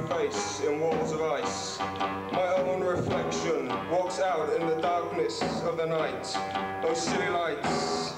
face in walls of ice. My own reflection walks out in the darkness of the night. Those city lights.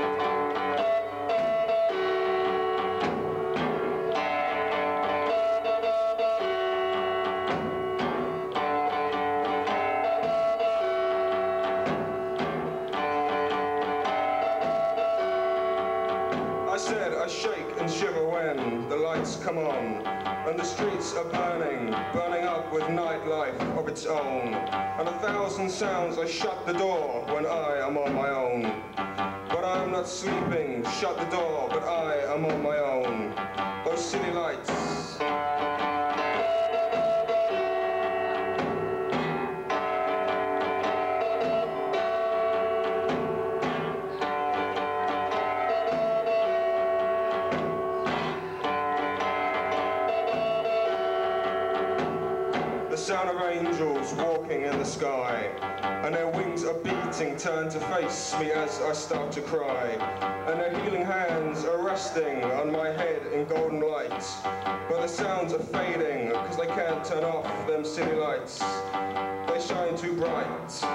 I shake and shiver when the lights come on, and the streets are burning, burning up with nightlife of its own. And 1,000 sounds, I shut the door when I am on my own. But I am not sleeping, shut the door, but I am on my own. Those city lights. The sound of angels walking in the sky, and their wings are beating, turn to face me as I start to cry. And their healing hands are resting on my head in golden light. But the sounds are fading, cause they can't turn off them city lights. They shine too bright.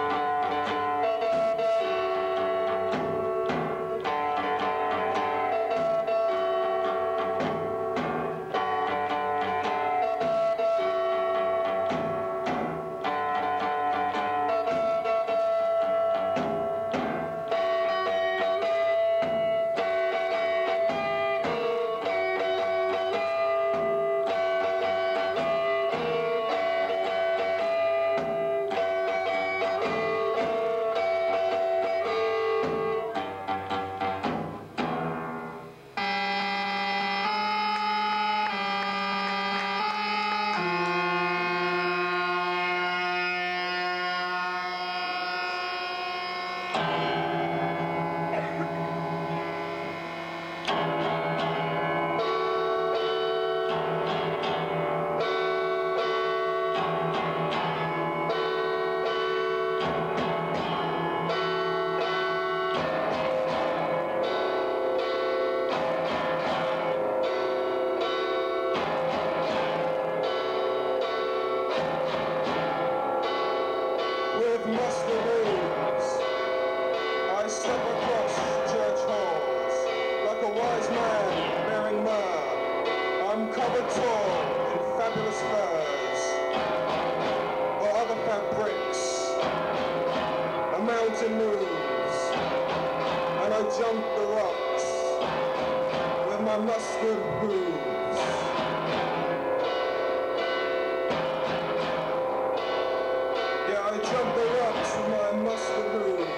I step across church halls like a wise man bearing myrrh. I'm covered tall in fabulous furs or other fabrics. A mountain moves and I jump the rocks with my mustard hooves. Yeah, I jump the rocks with my mustard hooves.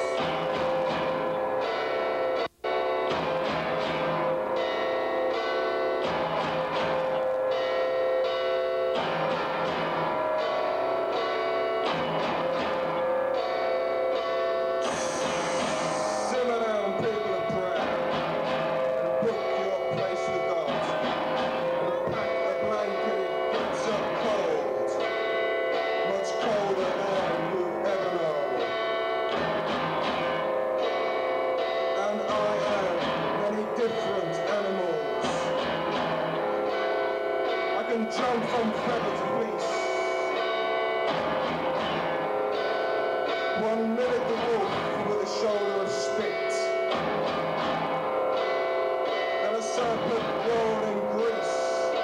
Jump from feather to fleece. 1 minute the wolf with a shoulder of spit, and a serpent rolled in grease,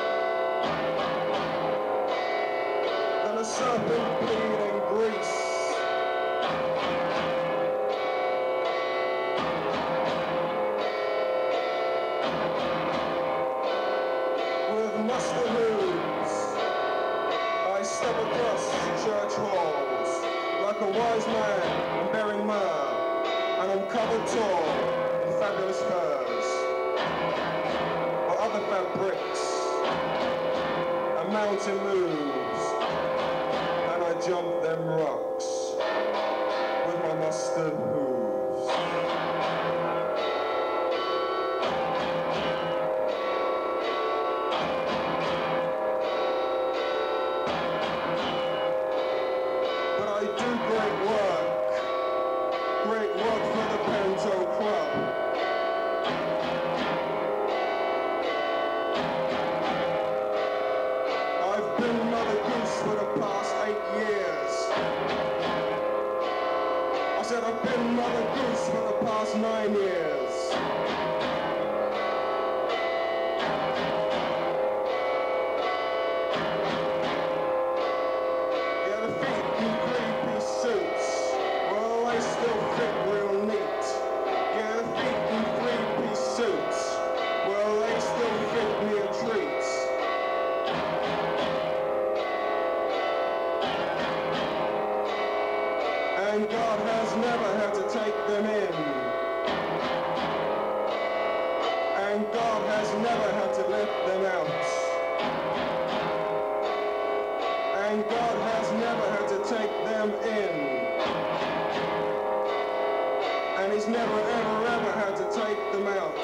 then a serpent peed in grease. With mustard hooves, I step across church halls like a wise man bearing myrrh, and I'm covered tall in fabulous furs or other fabrics. A mountain moves and I jump them rocks with my mustard hooves. Great work for the Pento Club. for the past 8 years. I said I've been Mother Goose for the past 9 years. Yeah, the feet in 3-piece suits, well, they still fit real neat. Yeah, the feet in 3-piece suits, well, they still fit me a treat. And God has never had to take them in. And God has never had to let them out. And God has never had to take them in. And He's never ever had to take them out.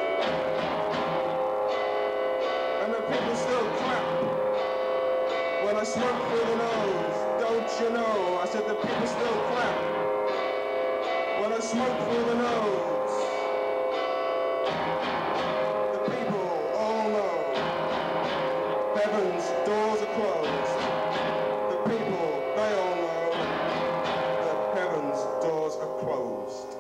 And the people still clap when I smoke through the nose. Don't you know? I said the people still clap when I smoke through the nose. The people all know heaven's doors are closed. The people, they all know that heaven's doors are closed.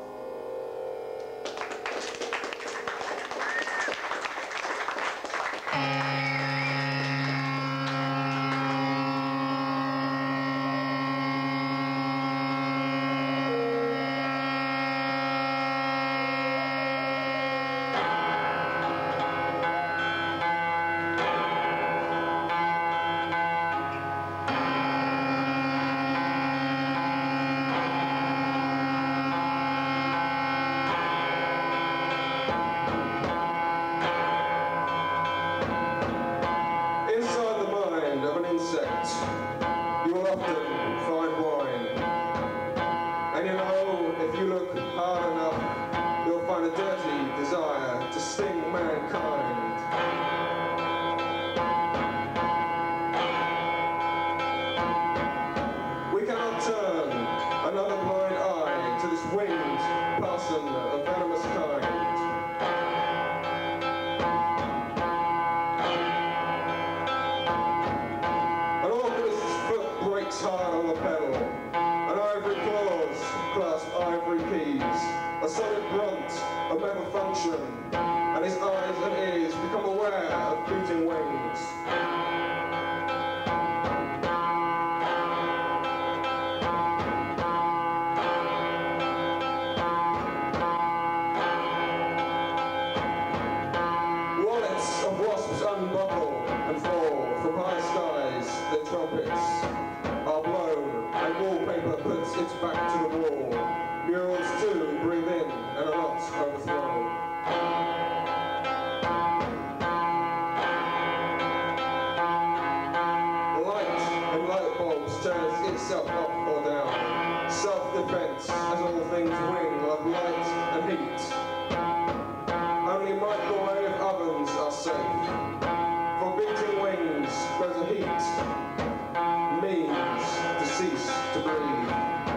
You will often find wine. And you know, if you look hard enough, you'll find a dirty desire to sting mankind. We cannot turn another blind eye to this winged person of venomous kind. Hard on the pedal, an ivory claws clasp ivory keys, a solid grunt, a metal function, and his eyes and ears become aware of beating wings. Wallets of wasps unbuckle and fall from high skies, their trumpets are blown, and wallpaper puts its back to the wall. Murals too breathe in and are not overthrown. Light in light bulbs turns itself up or down. Self-defense, as all things wing, love light and heat. Only microwave ovens are safe. For beating wings, there's a heat. Means to cease to breathe.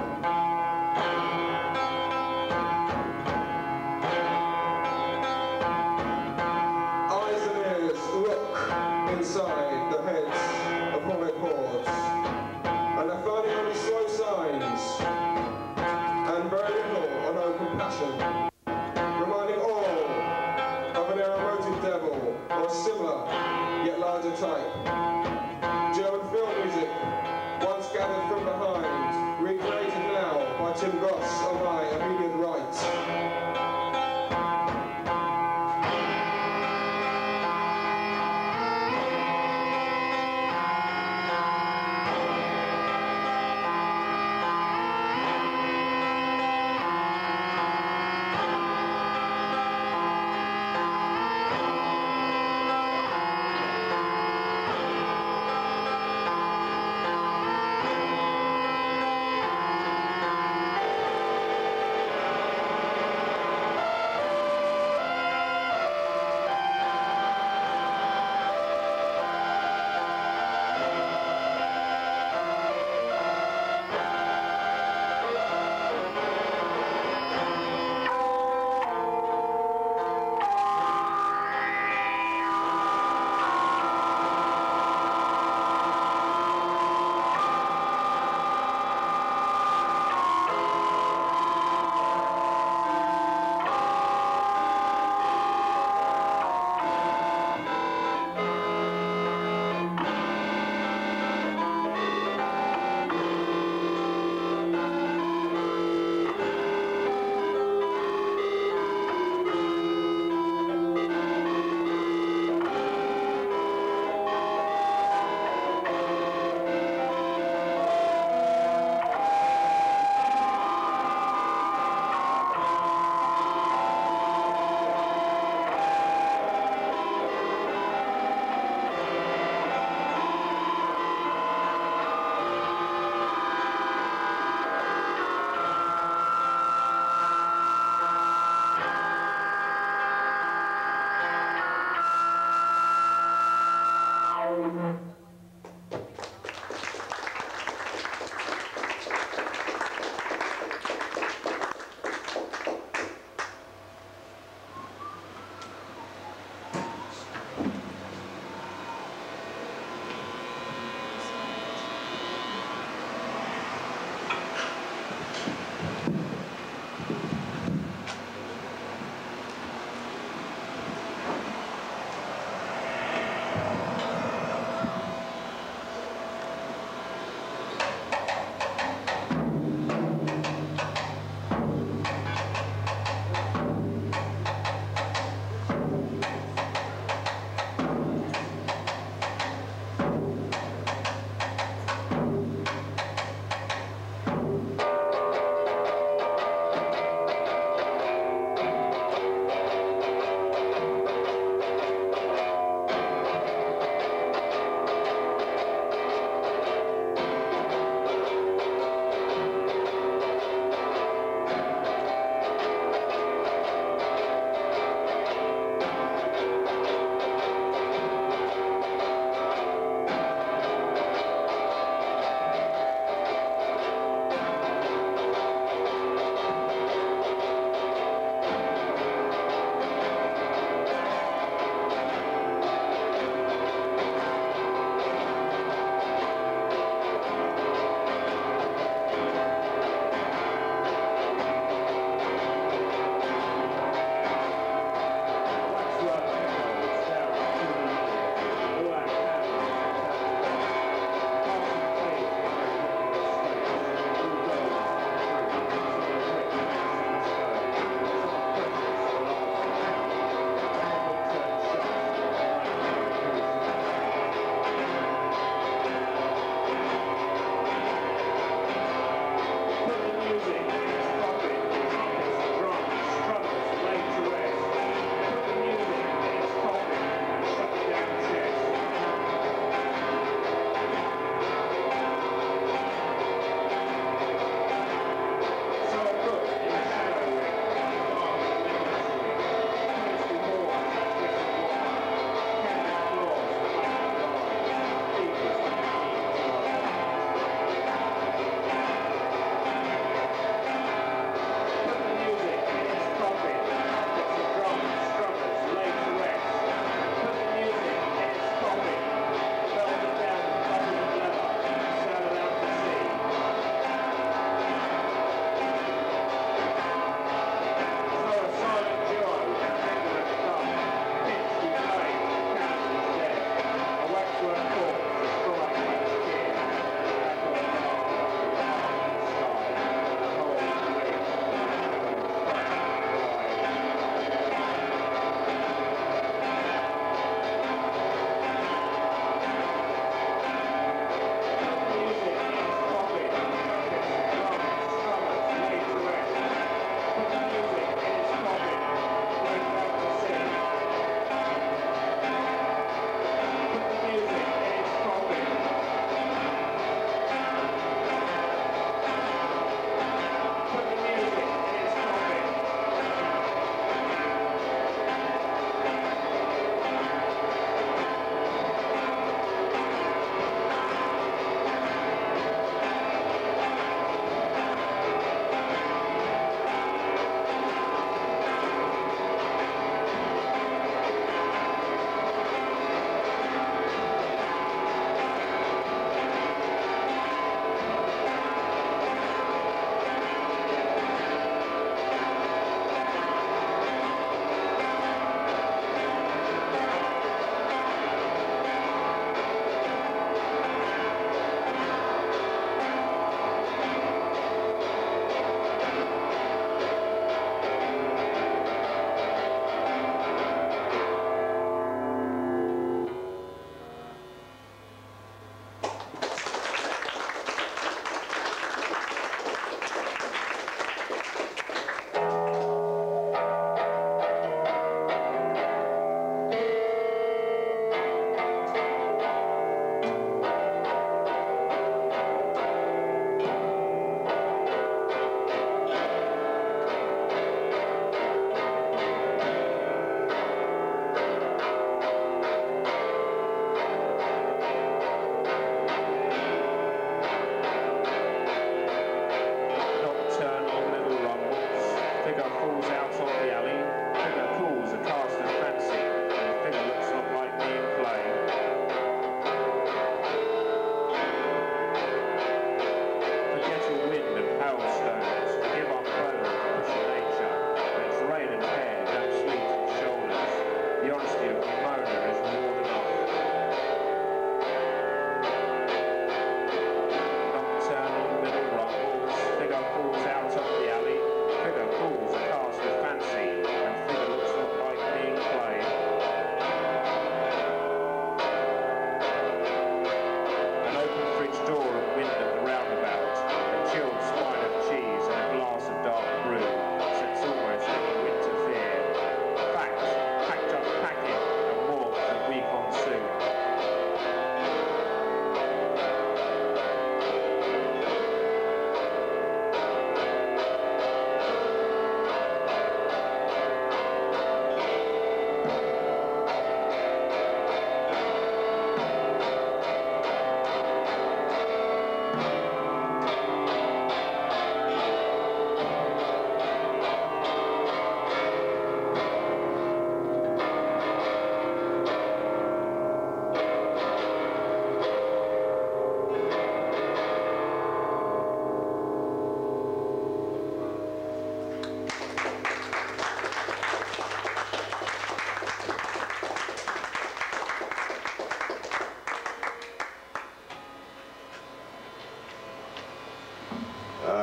Eyes and ears look inside the heads of horrid hordes, and they're finding only slow signs and very little or no compassion, reminding all of an aeromotive devil or a similar yet larger type. German film music, once gathered from behind, recreated now by Tim Goss on my immediate right.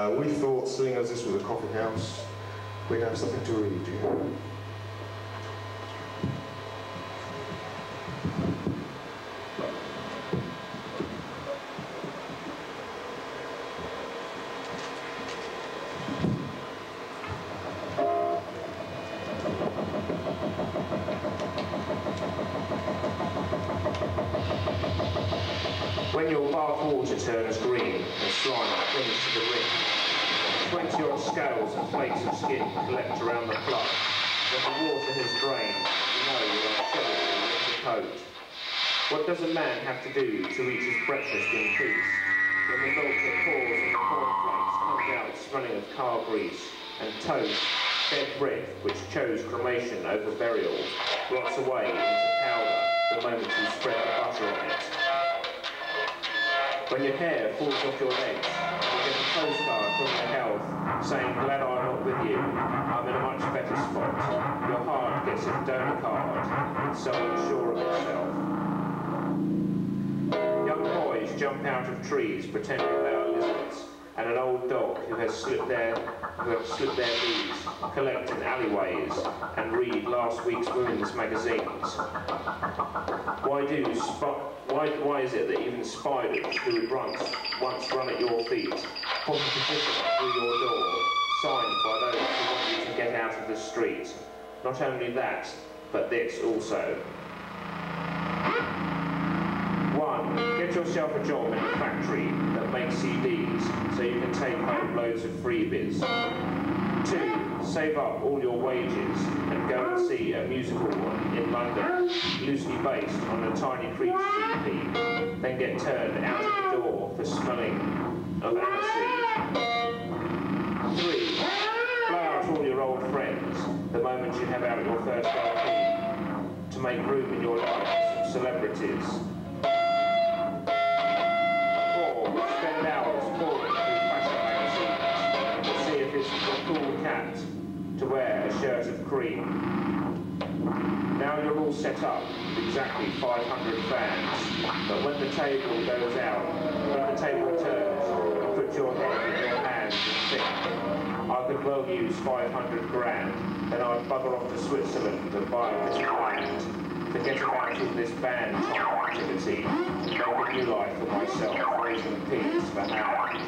We thought, seeing as this was a coffee house, we'd have something to read you. When your bath water turns green and slime clings to the rim, 20-odd scales and flakes of skin collect around the plug. When the water has drained, you know you are shedding your winter coat. What does a man have to do to eat his breakfast in peace? When the milk that pours on the cornflakes comes out smelling of car grease, and toast, dead bread, which chose cremation over burial, rots away into powder the moment you spread the butter on it. When your hair falls off your legs, you get a postcard from your health saying, "Glad I'm not with you, I'm in a much better spot." Your heart gets a donor card, so unsure of itself. Young boys jump out of trees pretending they are lizards, and an old dog who have slipped their knees collect in alleyways and read last week's women's magazines. Why is it that even spiders who would once run at your feet point a petition through your door, signed by those who want you to get out of the street? Not only that, but this also. 1. Get yourself a job in a factory that makes CDs so you can take home loads of freebies. 2. Save up all your wages and go and see a musical in London, loosely based on a Tiny Creeps EP, then get turned out of the door for smelling of aniseed. 3. Blow out all your old friends the moment you have out your first LP to make room in your life for celebrities. 4. Spend hours pouring through fashion magazines to see if it's a cool cat to wear a shirt of cream. Now you're all set up with exactly 500 fans, but when the table goes out, when the table turns, you put your head in your hands and think, I could well use 500 grand, then I'd bugger off to Switzerland and buy a bit of land. Forget about all this band type activity, make a new life for myself, raising pigs for hand.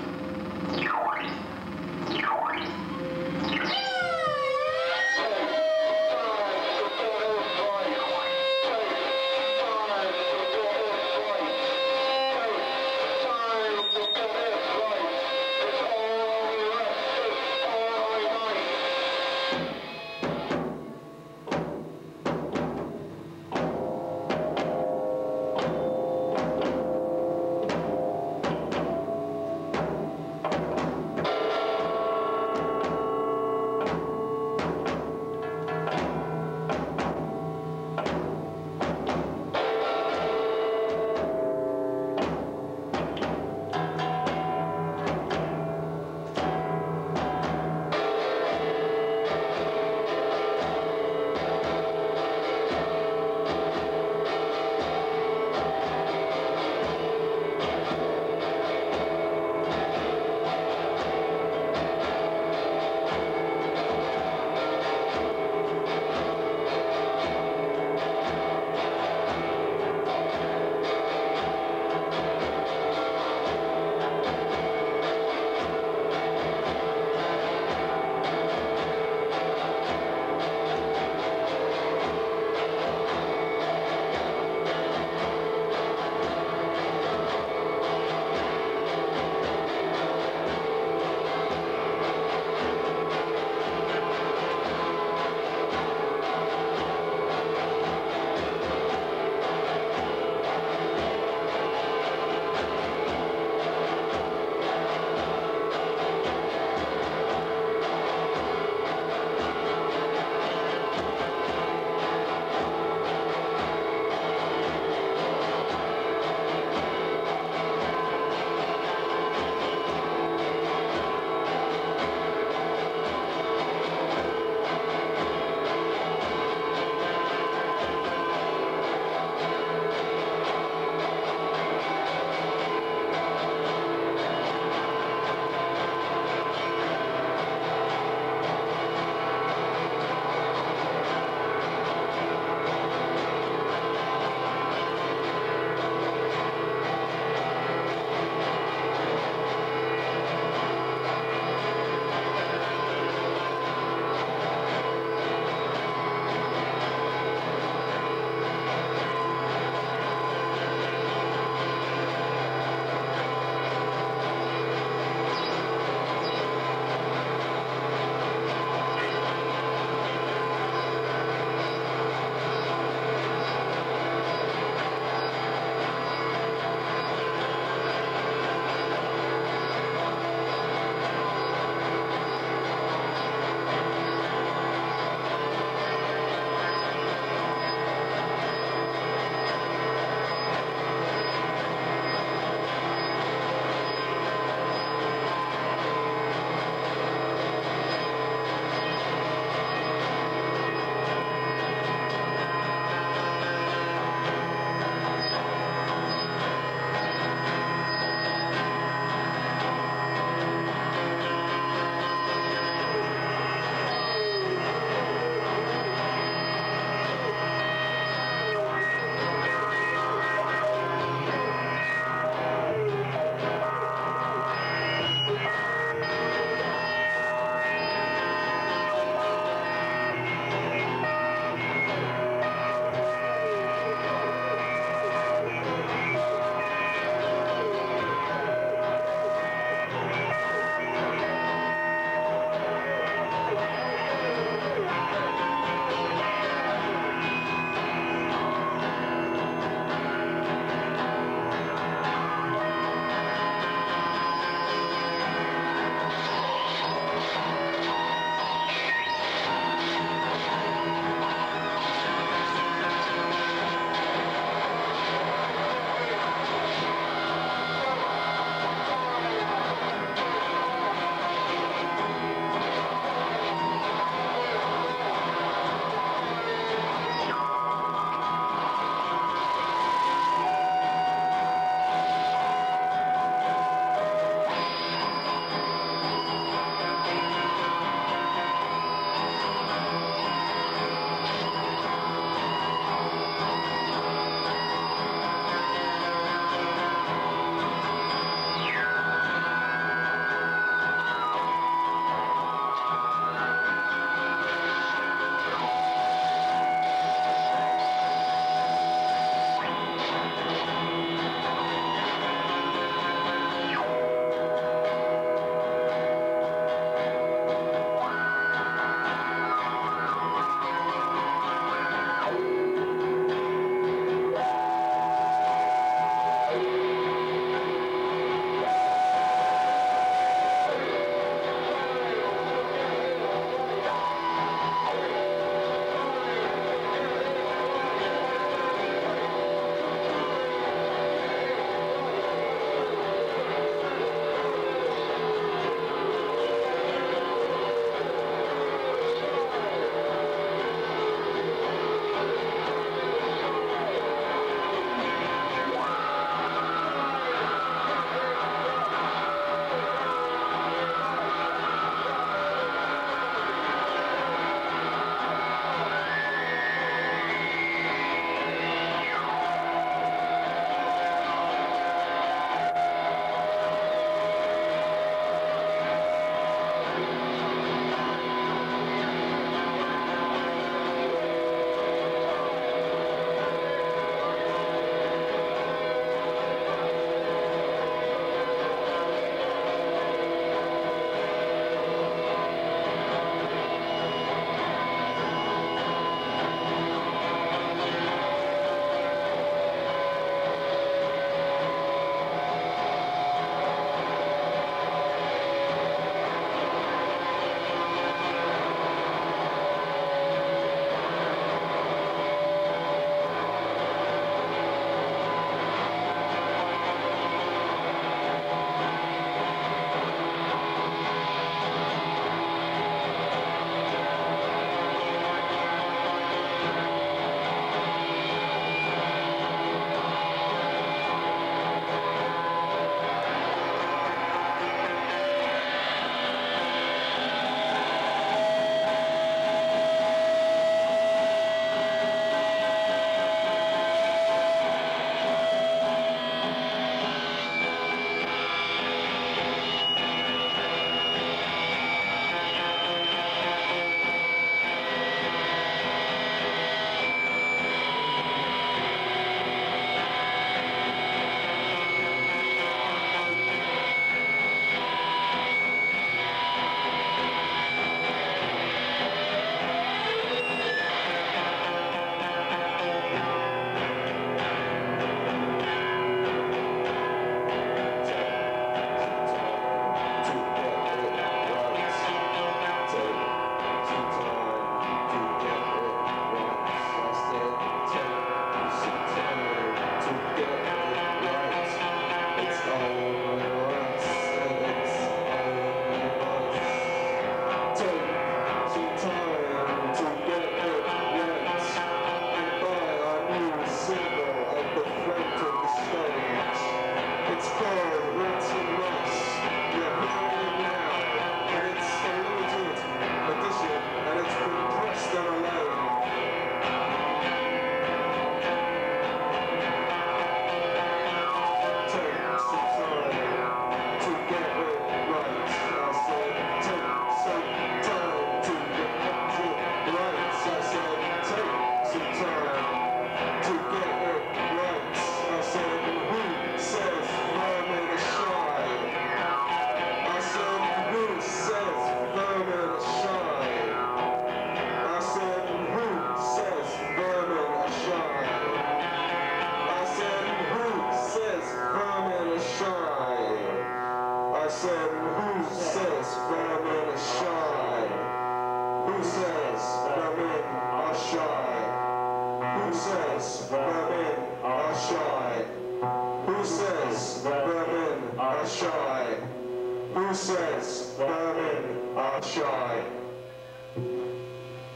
vermin are shy? Who says vermin are shy? Who says vermin are shy?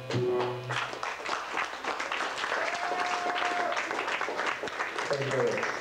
Thank you very much.